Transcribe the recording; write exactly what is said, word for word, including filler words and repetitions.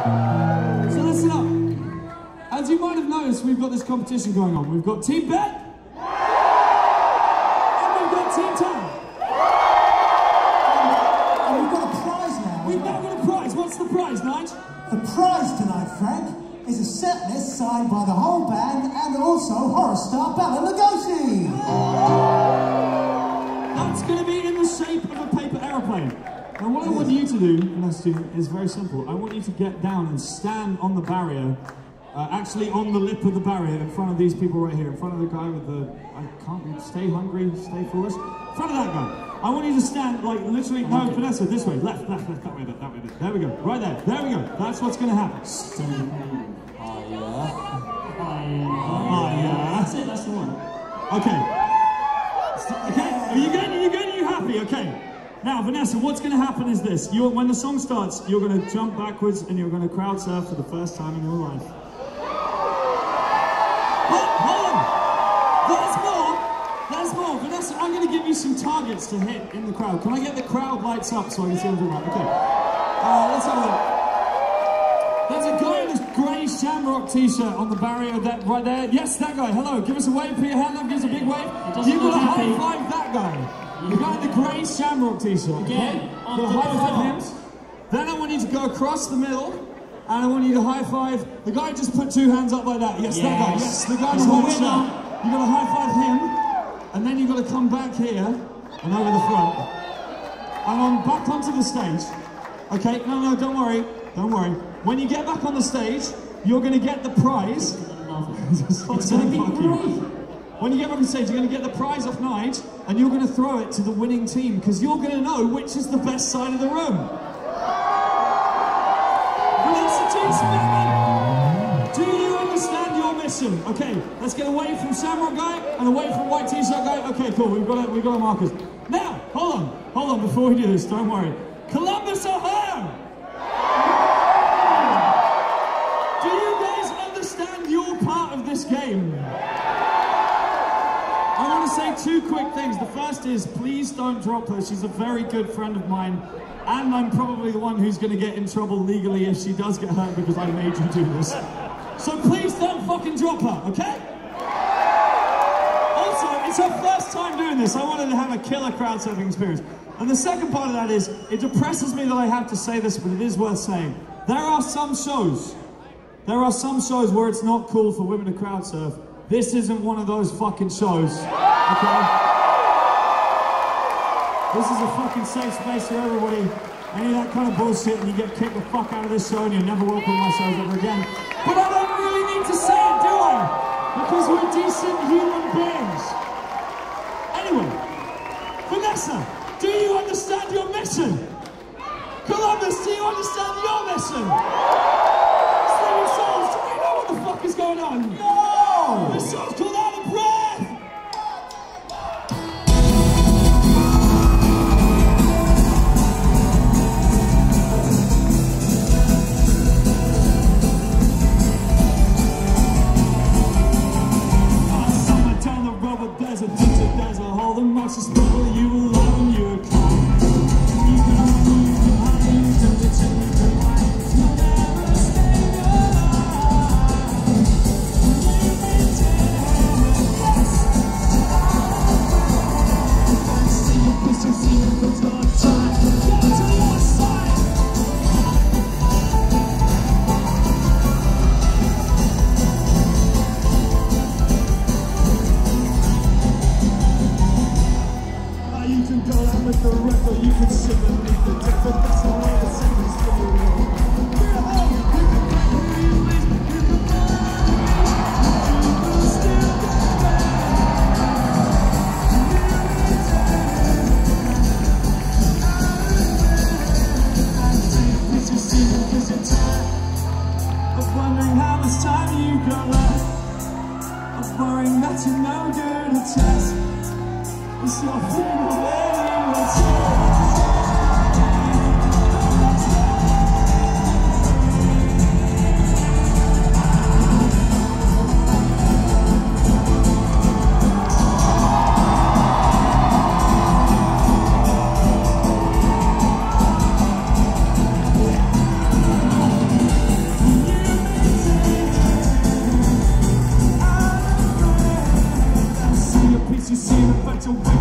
So listen up. As you might have noticed, we've got this competition going on. We've got Team Bet, and we've got Team Tan. And we've got a prize now. We've now got a prize. What's the prize, Nige? The prize tonight, Frank, is a set list signed by the whole band and also horror star Bela Lugosi. That's going to be in the shape of a paper aeroplane. Now what I want you to do, Vanessa, is very simple. I want you to get down and stand on the barrier, uh, actually on the lip of the barrier in front of these people right here, in front of the guy with the, I can't, stay hungry, stay foolish, in front of that guy. I want you to stand, like, literally, no, Vanessa, this way, left, left, left, that way, that, that way, that. There we go, right there, there we go. That's what's going to happen. Oh, yeah. Oh, yeah. That's it, that's the one. Okay. Okay, are you good? Are you good? Are you happy? Okay. Now, Vanessa, what's going to happen is this. You're, when the song starts, you're going to jump backwards and you're going to crowd surf for the first time in your life. Hold, hold on. There's more. There's more. Vanessa, I'm going to give you some targets to hit in the crowd. Can I get the crowd lights up so I can see what I'm doing? Okay. Uh, let's have a look. There's a guy in a grey Shamrock t-shirt on the barrier that right there. Yes, that guy. Hello. Give us a wave. Put your hand up. Give us a big wave. You've got to high five that guy. The guy in the grey Shamrock t-shirt. Again. Okay? You'll high five him. Then I want you to go across the middle, and I want you to high five the guy who just put two hands up like that. Yes, yes. That guy. Yes, the guy in the white shirt. You've got to high five him, and then you've got to come back here and over the front, and on back onto the stage. Okay? No, no, don't worry. Don't worry. When you get back on the stage, you're going to get the prize. It's going to be great. When you get back on stage, you're going to get the prize off Nige, and you're going to throw it to the winning team, because you're going to know which is the best side of the room. Do you understand your mission? Okay, let's get away from Shamrock guy and away from white t-shirt guy. Okay, cool. We've got it. We've got our markers. Now, hold on, hold on. Before we do this, don't worry. Columbus, Ohio. Do you guys understand your part of this game? I want to say two quick things. The first is, please don't drop her. She's a very good friend of mine, and I'm probably the one who's going to get in trouble legally if she does get hurt because I made you do this. So please don't fucking drop her, okay? Also, it's her first time doing this. I wanted to have a killer crowd surfing experience. And the second part of that is, it depresses me that I have to say this, but it is worth saying. There are some shows, there are some shows where it's not cool for women to crowd surf. This isn't one of those fucking shows, okay? This is a fucking safe space for everybody. Any of that kind of bullshit and you get kicked the fuck out of this show and you're never welcome on my shows ever again. But I don't really need to say it, do I? Because we're decent human beings. Anyway, Vanessa, do you understand your mission? Columbus, do you understand your mission? Sleeping Souls, do you know what the fuck is going on? No! This show's called Out of Breath! Somewhere down the road, but there's a teacher, there's a hole, the marks is people you will love and you're kind. You can only you can hide, you can pretend you can lie. You'll never stay with the rest, or you can sit beneath the deck, but that's the way the singers for you. Get home, you can get who you is, you can find, you will still get back. I think it's just even because you're tired of wondering how much time you got left, of worrying that you're no good at test. It's your funeral. see a bunch of